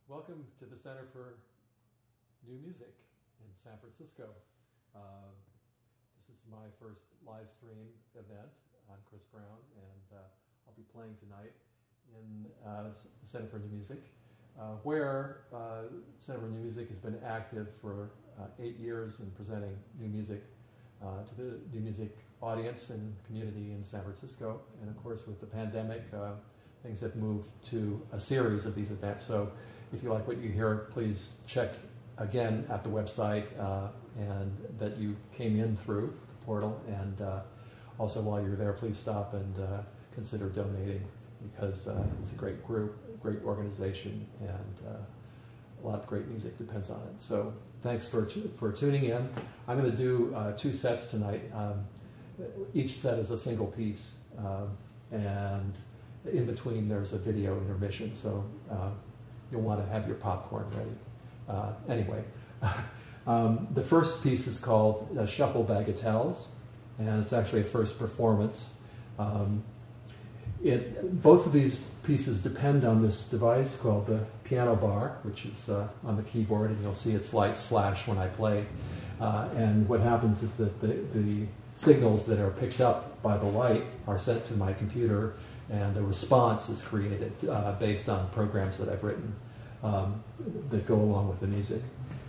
Welcome to the Center for New Music in San Francisco. This is my first live stream event. I'm Chris Brown, and I'll be playing tonight in the Center for New Music, where Center for New Music has been active for 8 years in presenting new music to the new music audience and community in San Francisco. And of course, with the pandemic, things have moved to a series of these events. So if you like what you hear, please check again at the website and that you came in through the portal. And also while you're there, please stop and consider donating, because it's a great group, great organization, and a lot of great music depends on it. So thanks for tuning in. I'm going to do 2 sets tonight. Each set is a single piece, and in between there's a video intermission, so you'll want to have your popcorn ready. Anyway, the first piece is called Shuffle Bagatelles, and it's actually a first performance. Both of these pieces depend on this device called the PianoBar, which is on the keyboard, and you'll see its lights flash when I play. And what happens is that the signals that are picked up by the light are sent to my computer, and a response is created based on programs that I've written that go along with the music.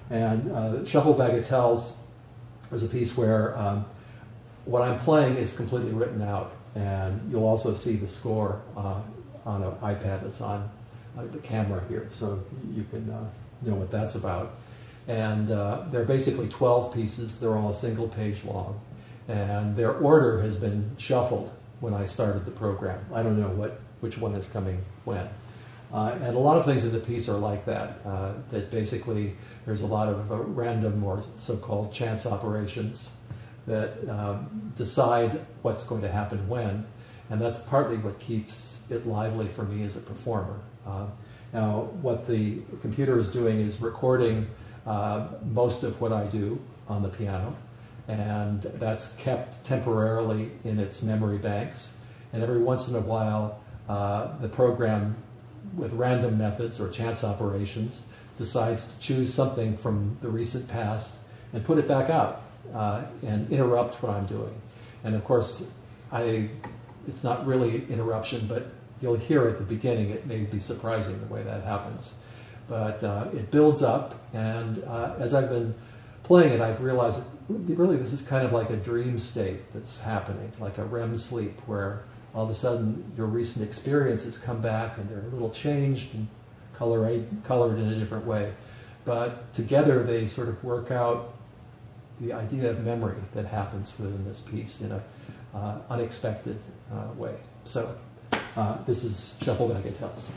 And Shuffle Bagatelles is a piece where what I'm playing is completely written out, and you'll also see the score on an iPad that's on the camera here, so you can know what that's about. And they're basically 12 pieces. They're all a single page long, and their order has been shuffled when I started the program. I don't know which one is coming when. And a lot of things in the piece are like that, that basically there's a lot of random or so-called chance operations that decide what's going to happen when, and that's partly what keeps it lively for me as a performer. Now, what the computer is doing is recording most of what I do on the piano, and that's kept temporarily in its memory banks. And every once in a while, the program, with random methods or chance operations, decides to choose something from the recent past and put it back out and interrupt what I'm doing. And of course, it's not really interruption, but you'll hear at the beginning, it may be surprising the way that happens. But it builds up, and as I've been playing it, I've realized that really this is kind of like a dream state that's happening, like a REM sleep, where all of a sudden your recent experiences come back and they're a little changed and colored in a different way. But together they sort of work out the idea of memory that happens within this piece in an unexpected way. So this is Shuffle Bagatelles.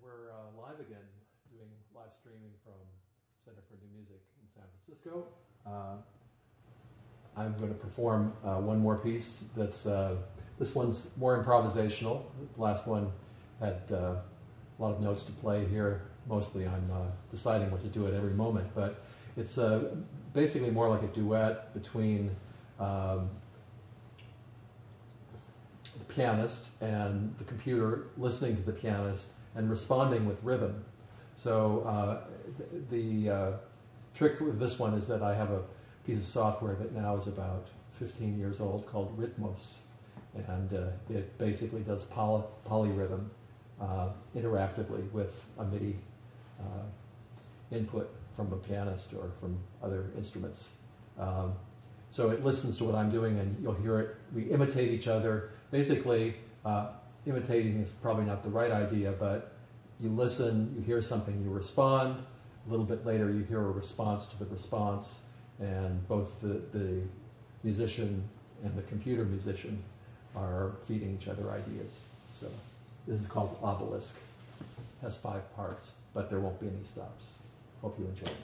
we're live again, doing live streaming from Center for New Music in San Francisco. I'm going to perform one more piece that's, this one's more improvisational. The last one had a lot of notes to play here. Mostly I'm deciding what to do at every moment, but it's basically more like a duet between the pianist and the computer, listening to the pianist and responding with rhythm. So the trick with this one is that I have a piece of software that now is about 15 years old called Rhythmos, and it basically does polyrhythm interactively with a MIDI input from a pianist or from other instruments. So it listens to what I'm doing, and you'll hear it. We imitate each other. Basically, imitating is probably not the right idea, but you listen, you hear something, you respond. A little bit later, you hear a response to the response, and both the musician and the computer musician are feeding each other ideas. So this is called Obelisk. It has 5 parts, but there won't be any stops. Hope you enjoy it.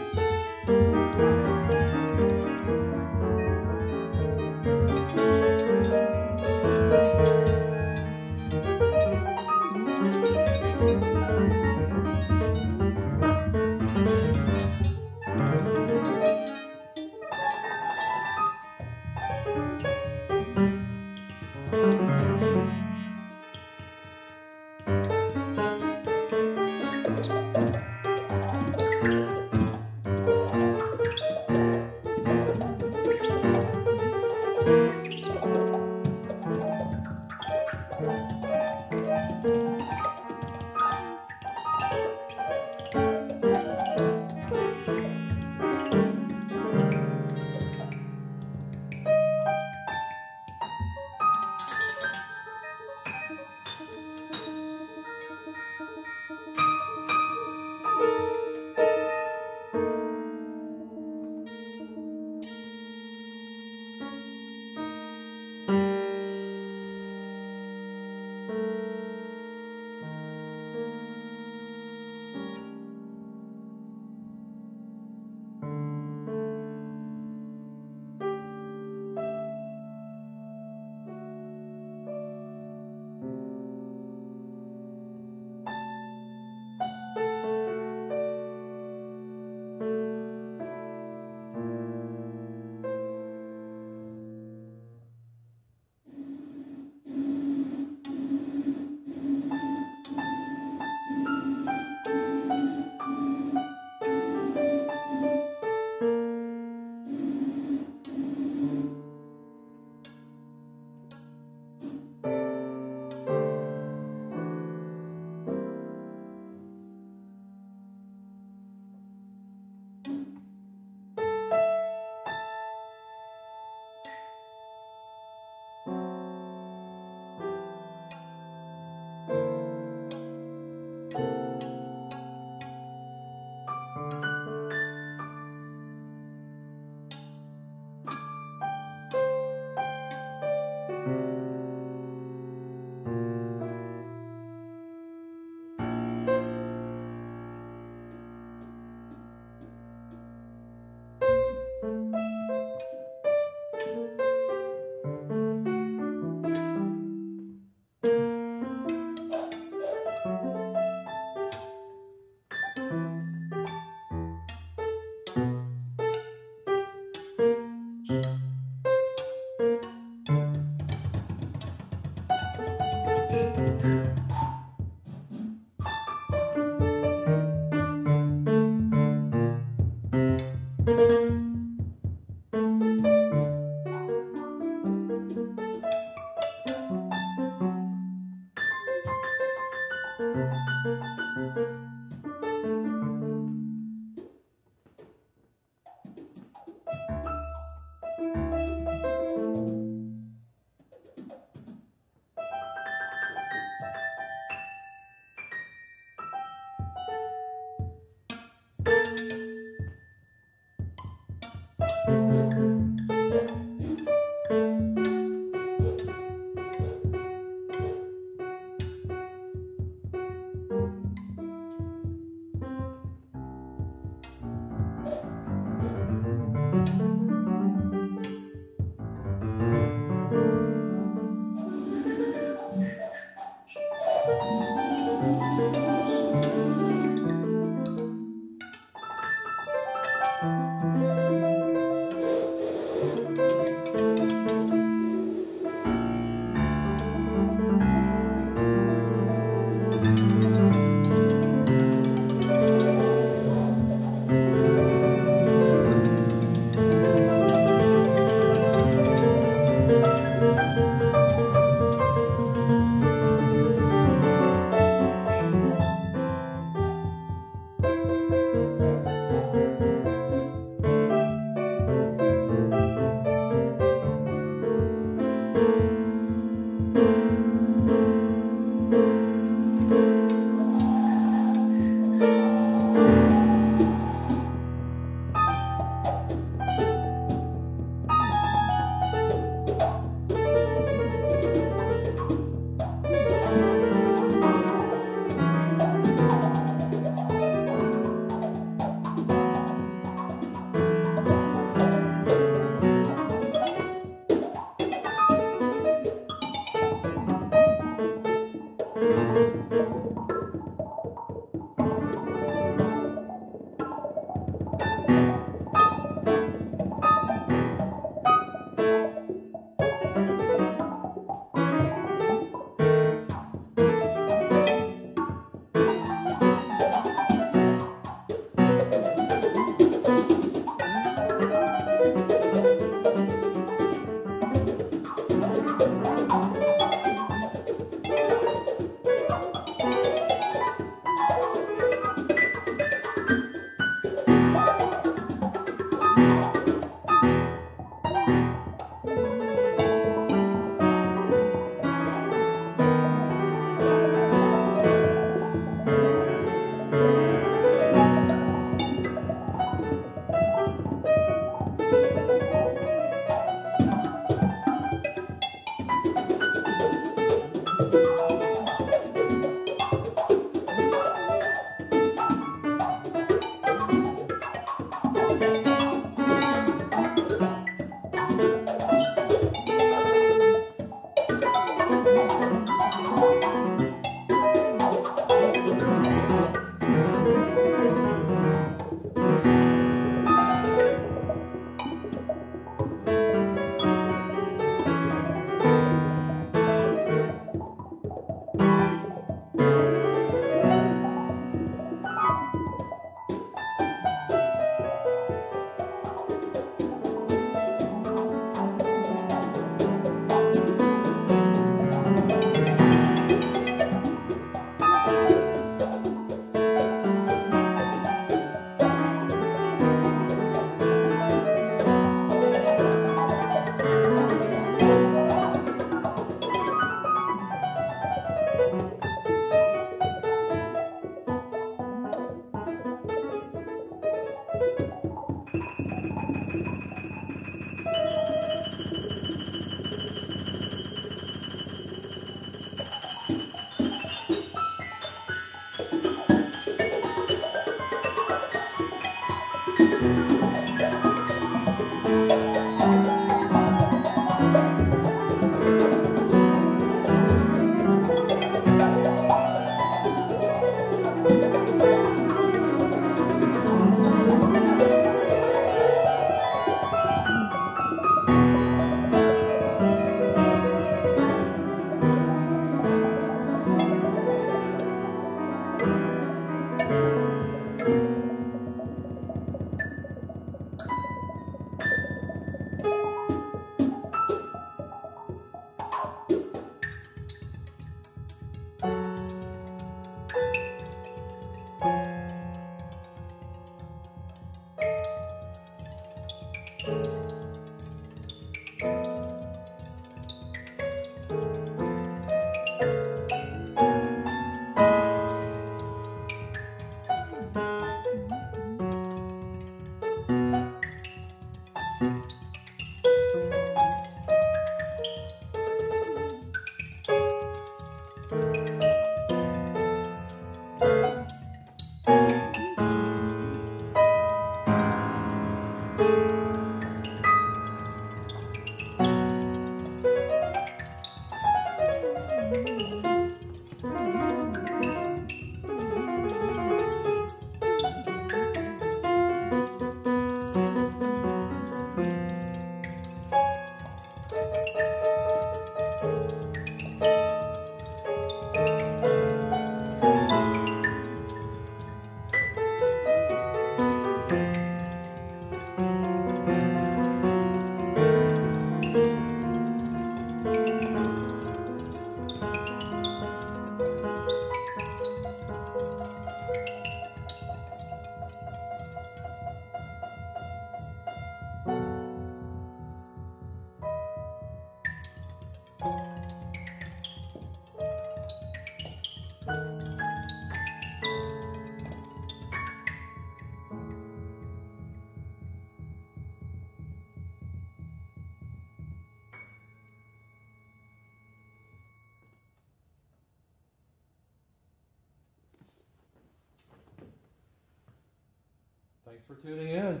Thanks for tuning in.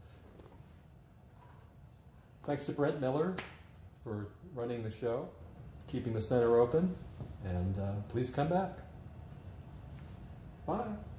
Thanks to Brent Miller for running the show, keeping the center open, and please come back. Bye.